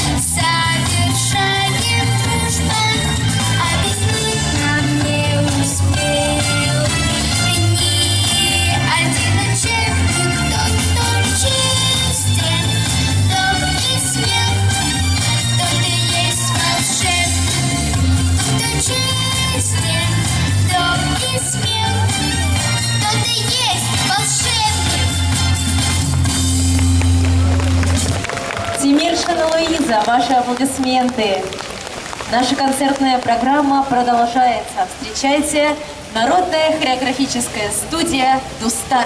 совершаем дружбу, объяснить нам не успел ни один учебник. Тот, кто честен, добр и смел, тот и есть волшебник. Кто честен, добр и смел, тот и есть волшебник. Тимиршина Луиза, ваши аплодисменты. Наша концертная программа продолжается. Встречайте, народная хореографическая студия «Дустар».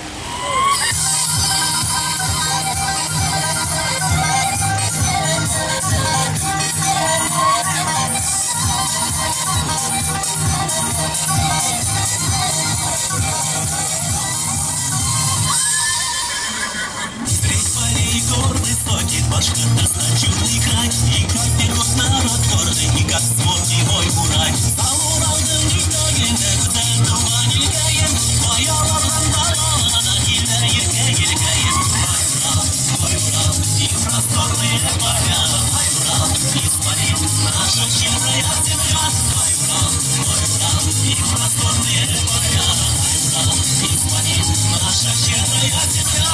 Башкирта черный край, и как берет народ гордый, и как звонкий мой бурай. Алуралды никогда, güzel duman ilgayim, bayalardan dağlardan ilgayim. Bayram, и просторные поля, Байрам, испарит наша щедрая земля. Байрам, и просторные поля, Байрам, испарит наша щедрая земля.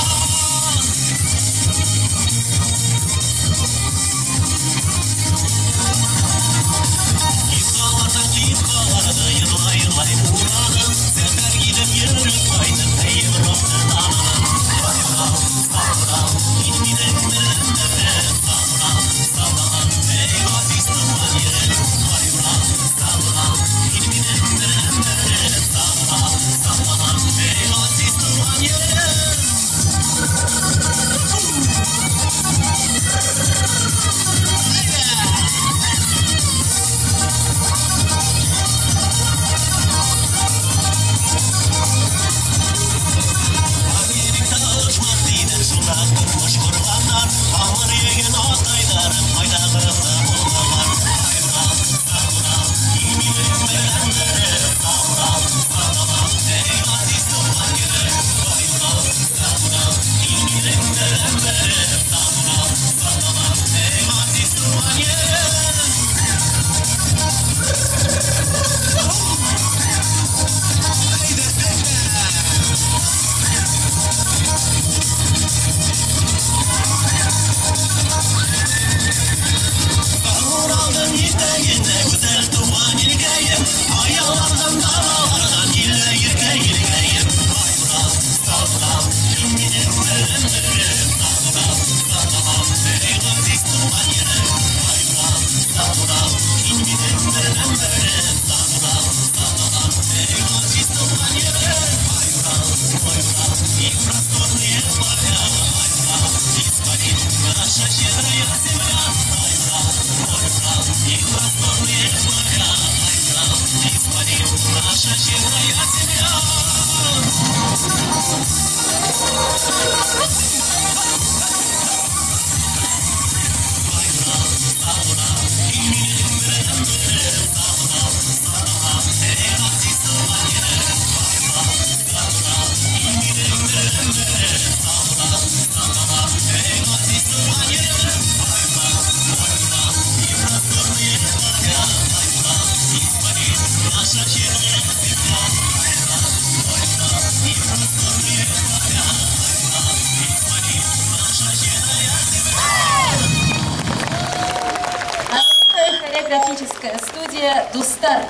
Хореографическая студия «Дустар».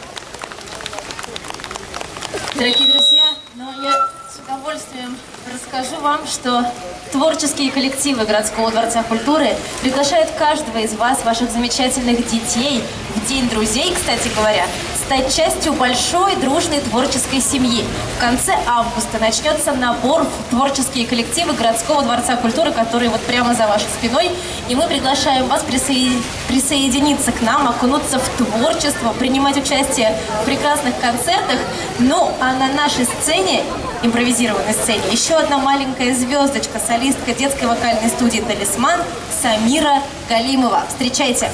Дорогие друзья, я с удовольствием расскажу вам, что творческие коллективы городского дворца культуры приглашают каждого из вас, ваших замечательных детей, в День друзей, кстати говоря, стать частью большой дружной творческой семьи. В конце августа начнется набор в творческие коллективы городского дворца культуры, которые вот прямо за вашей спиной. И мы приглашаем вас присоединиться к нам, окунуться в творчество, принимать участие в прекрасных концертах. Ну, а на нашей сцене, импровизированной сцене, еще одна маленькая звездочка, солистка детской вокальной студии «Талисман» Самира Галимова. Встречайте!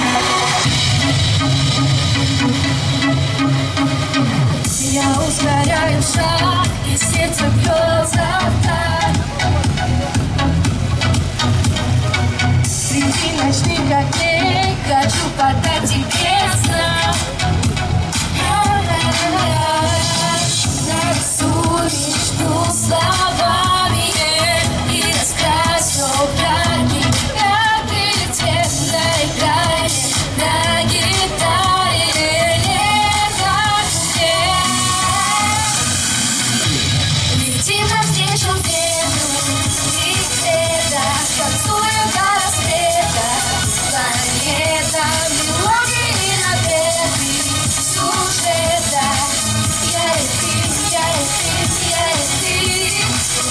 Я ускоряю. замедляем шаг, и сердце бьется так. Среди ночных огней хочу подать тебе знак. Нарисуй мечту словами и раскрась все яркий, яркий цвет на экране, на гитаре. Летим навстречу ветру, и где-то танцуем до рассвета. Планета, мелодии напеты, сюжета. Я и ты, я и ты, я и ты.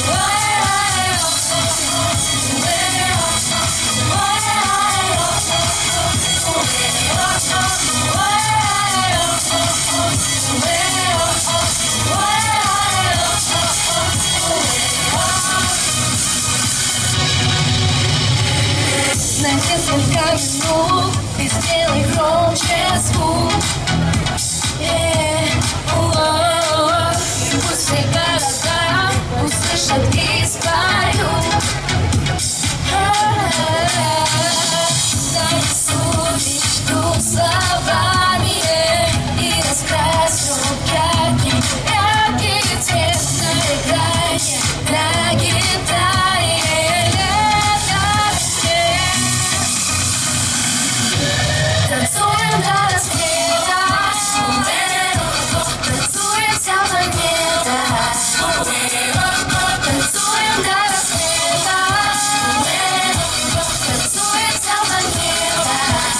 На несколько минут ты сделай громче звук. И пусть все города услышат и споют. Нарисуй мечту словами и раскрась все яркий, яркий цвет на экране, на гитаре. Танцуем до рассвета, танцует вся планета. Танцуем до рассвета, танцует вся планета.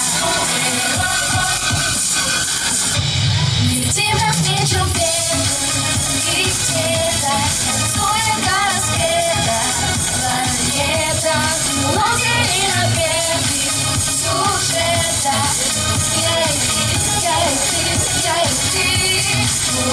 Летим навстречу ветру, и где-то танцуем до рассвета. Планета, мелодии напеты, сюжета. Я и ты, я и ты, я и ты.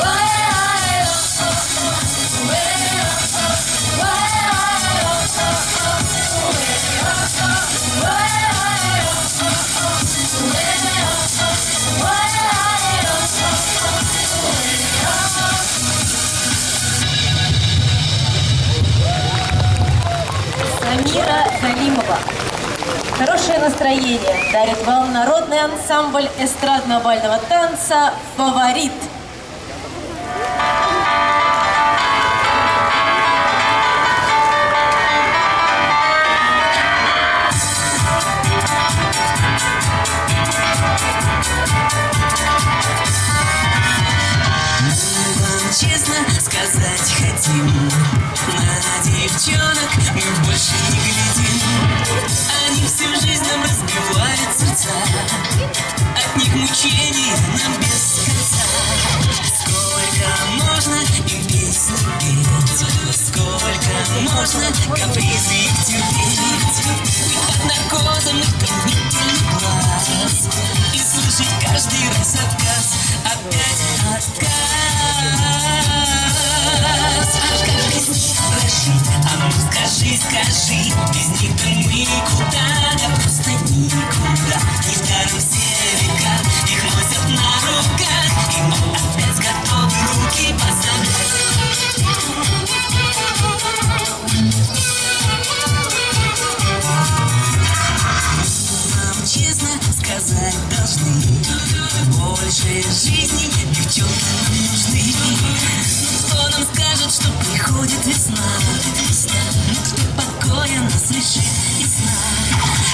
Самира Галимова. Хорошее настроение дарит вам народный ансамбль эстрадно-бального танца «Фаворит». Честно сказать хотим, на девчонок мы больше не глядим. Они всю жизнь нам разбивают сердца, от них мучений нам без конца. Сколько можно им песни петь, сколько можно капризы их терпеть. Под наркозом их томительный глаз, и слышать каждый раз отказ, опять отказ. А ну скажи, скажи, без них мы никуда, да просто никуда. Не даром все века, их носят на руках, и мы опять готовы руки подставлять. Нам честно сказать должны, больше жизни девчонки нам нужны. Кто нам скажет, что приходит весна? Ну кто покоя нас лишит и сна?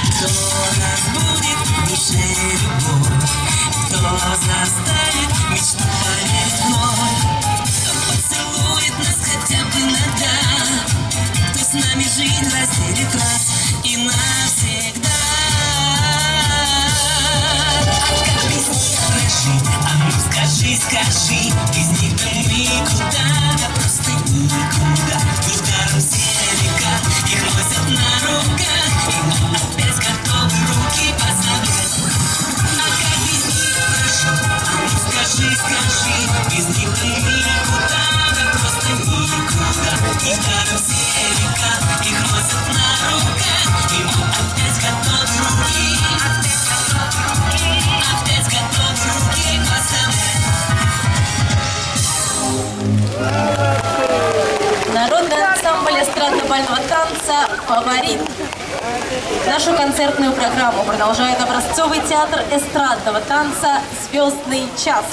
Народный ансамбль эстрадно-бального танца «Фаворит». Нашу концертную программу продолжает образцовый театр эстрадного танца «Звездный час».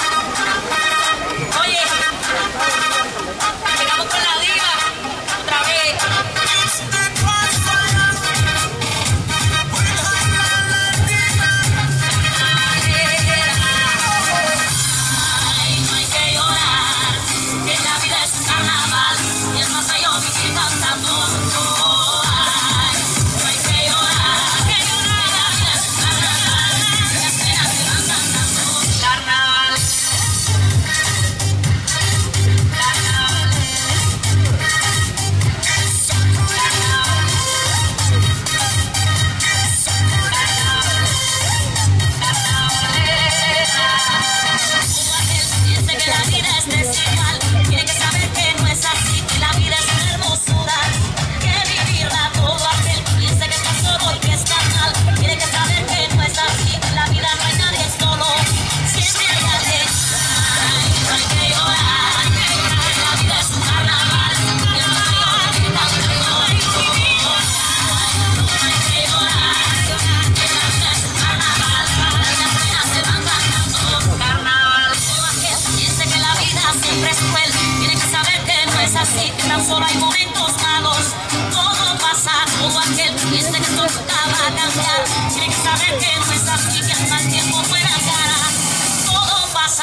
Solo hay momentos malos, todo pasa, todo aquel que piensa que esto nunca va a cambiar, tiene que saber que no es así, que al mal tiempo buena cara, todo pasa.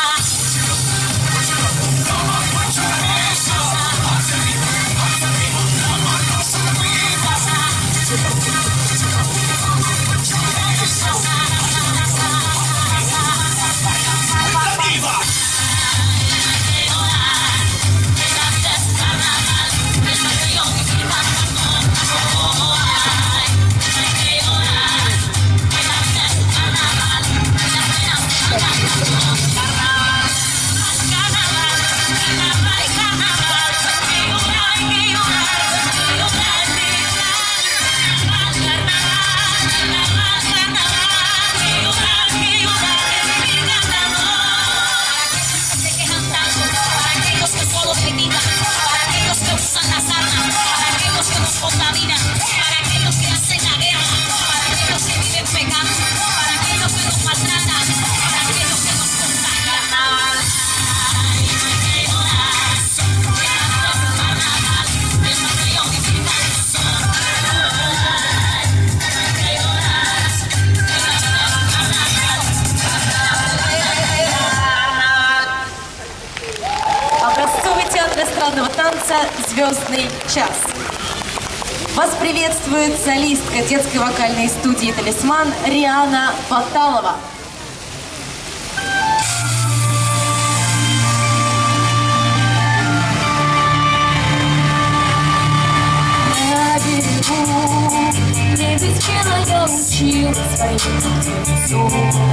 Эстрадного танца «Звездный час». Вас приветствует солистка детской вокальной студии «Талисман» Риана Баталова. На берегу, где без пена я училась птицу,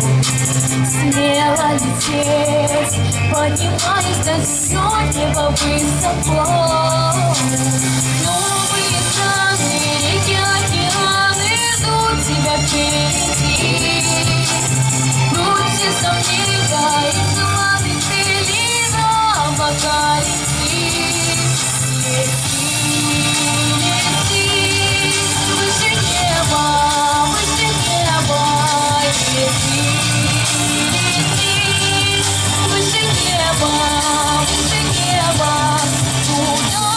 смело лететь, поднимаясь до звезд небо высоко. Новые страны, реки, океаны ждут тебя впереди. Будь все сомнения и желанных целей нам пока лети. Лети, выше неба, лети. Выше неба, туда.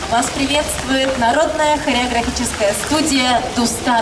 вас приветствует народная хореографическая студия «Дустар».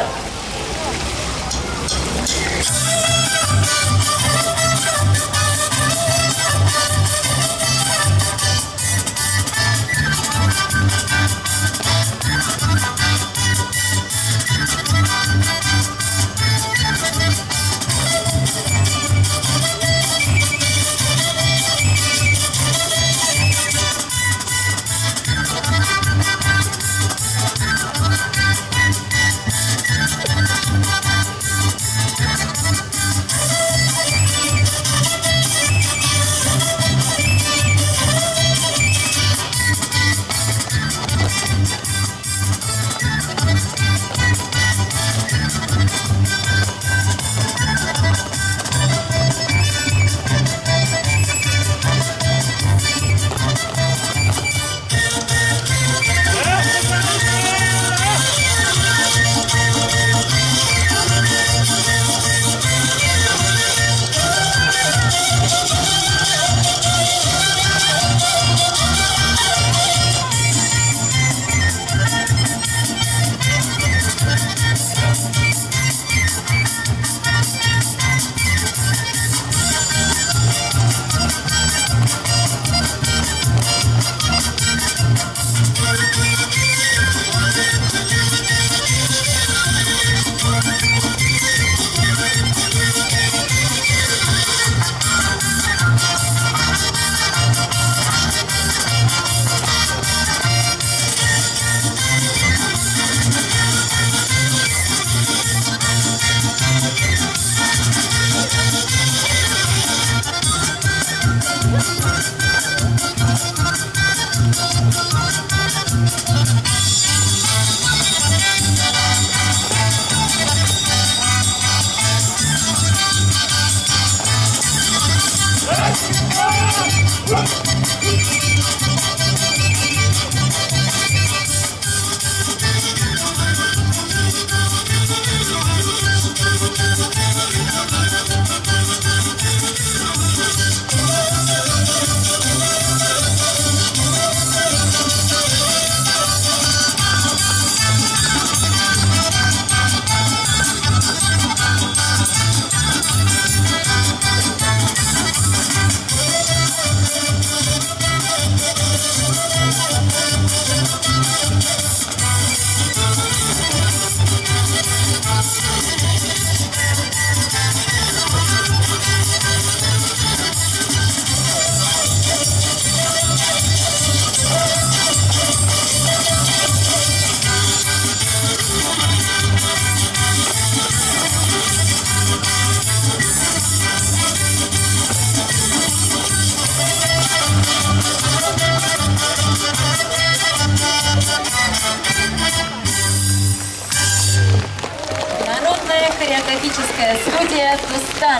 Хореографическая студия «Дустар».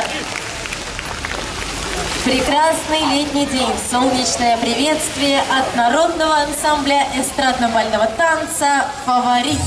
Прекрасный летний день, солнечное приветствие от народного ансамбля эстрадно-бального танца «Фаворит».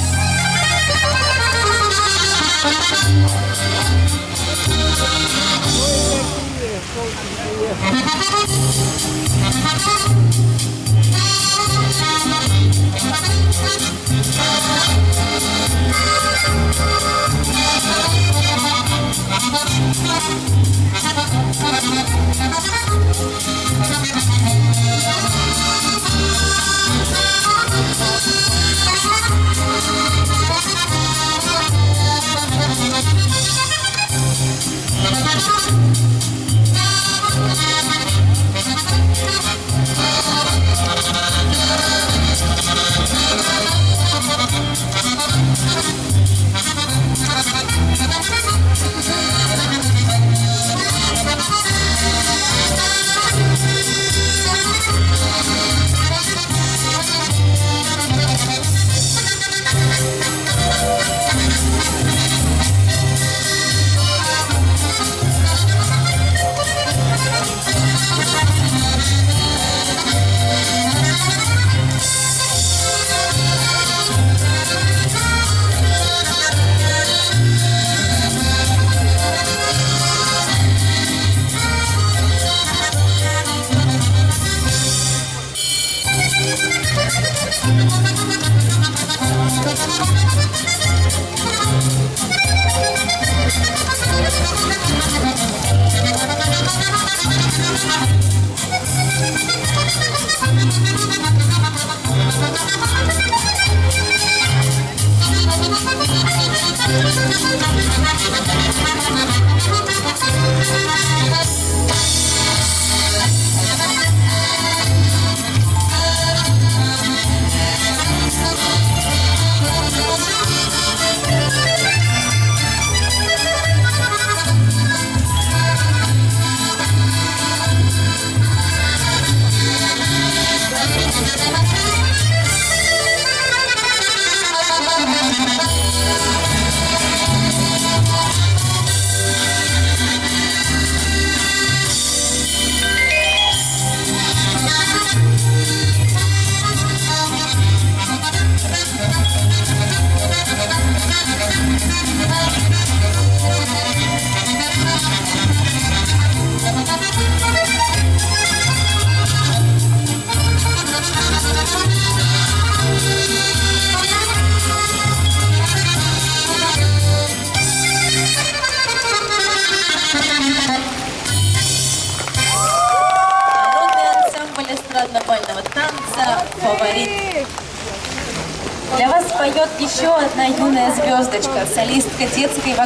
фаворит. Для вас поет еще одна юная звездочка, солистка детской